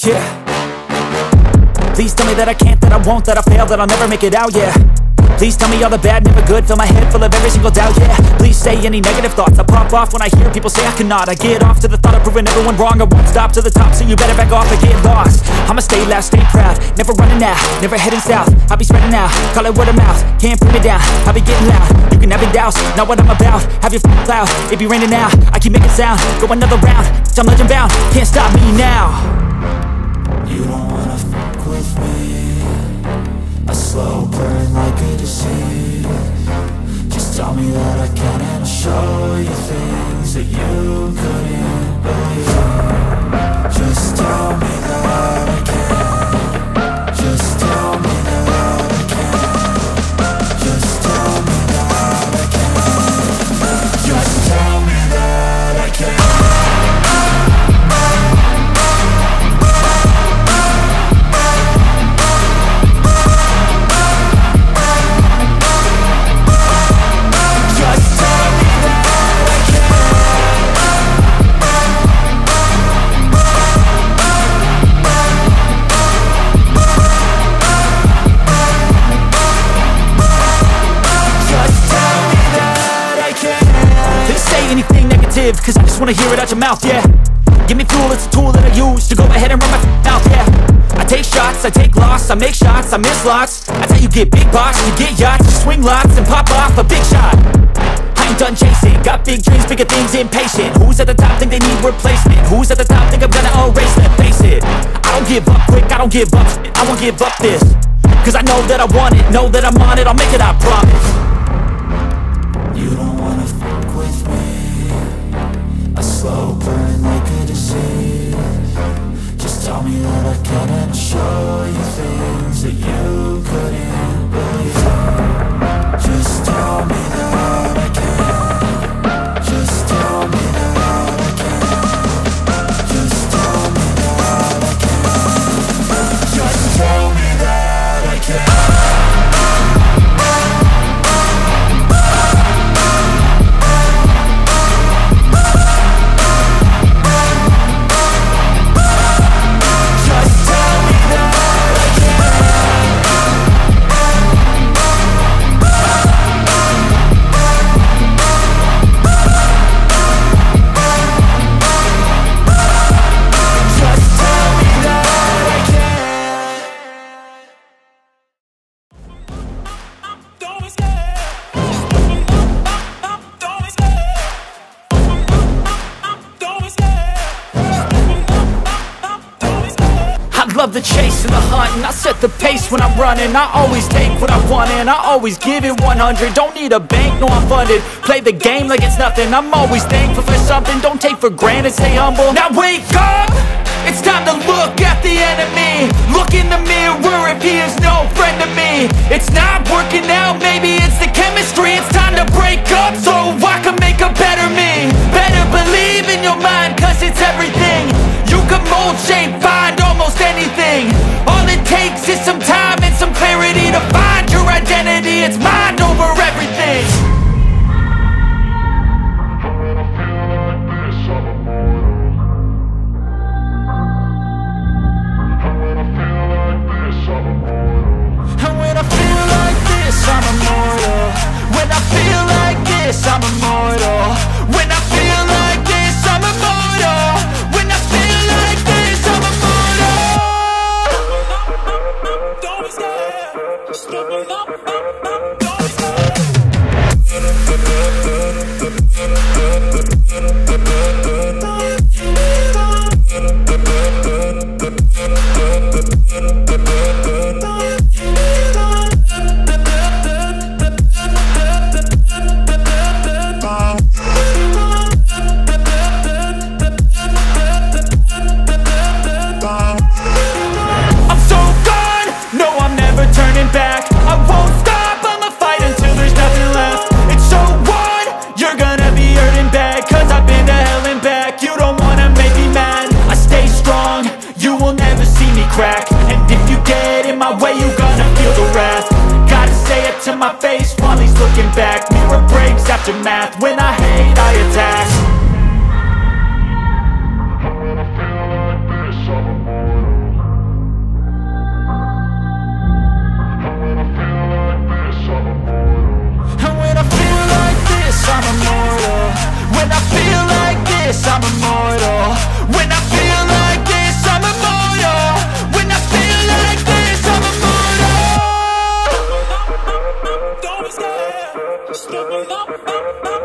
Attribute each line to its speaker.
Speaker 1: yeah. Please tell me that I can't, that I won't, that I fail, that I'll never make it out, yeah. Please tell me all the bad, never good, fill my head full of every single doubt, yeah. Please say any negative thoughts, I pop off when I hear people say I cannot. I get off to the thought of proving everyone wrong, I won't stop to the top, so you better back off and get lost. I'ma stay loud, stay proud, never running out, never heading south. I'll be spreading out, call it word of mouth, can't put me down, I'll be getting loud. You can have it douse, not what I'm about, have your cloud, it be raining now. I keep making sound, go another round, I'm legend bound, can't stop me now.
Speaker 2: You don't wanna fuck with me, a slow burn like a disease. Just tell me that I can and I'll show you things that you couldn't believe. Just tell me that I can. Just tell me that I can. Just tell me that I can. Just tell me that I can.
Speaker 1: Cause I just wanna hear it out your mouth, yeah. Give me fuel, it's a tool that I use to go ahead and run my mouth, yeah. I take shots, I take loss, I make shots, I miss lots. That's how you get big box, you get yachts, you swing lots and pop off a big shot. I ain't done chasing, got big dreams, bigger things, impatient. Who's at the top think they need replacement? Who's at the top think I'm gonna erase them? Face it, I don't give up quick, I don't give up shit, I won't give up this. Cause I know that I want it, know that I'm on it, I'll make it, I promise.
Speaker 2: You don't wanna fuck with me, a slow burn like a disease. Just tell me that I can and I'll show you things that you couldn't believe. Just tell me that I can. Just tell me that I can. Just tell me that I can. Just tell me that I can.
Speaker 1: Love the chase and the hunt, and I set the pace when I'm running. I always take what I want and I always give it 100. Don't need a bank, no I'm funded. Play the game like it's nothing. I'm always thankful for something. Don't take for granted, stay humble. Now wake up! It's time to look at the enemy. Look in the mirror if he is no friend to me. It's not working out, maybe it's the chemistry. It's time to break up so I can make a better me. Better believe in your mind, cause it's everything. You can mold, shape, find almost anything. All it takes is some time and some clarity to find your identity. It's mind over everything. I'm immortal. When I feel like this, I'm immortal. When I feel like this, I'm immortal. When I feel like this, I'm immortal. Don't be scared. Just give me up. Don't be scared. And if you get in my way, you gonna feel the wrath. Gotta say it to my face while he's looking back. Mirror breaks after math. When I hate, I attack. When I feel like this, I'm immortal. Skipping up.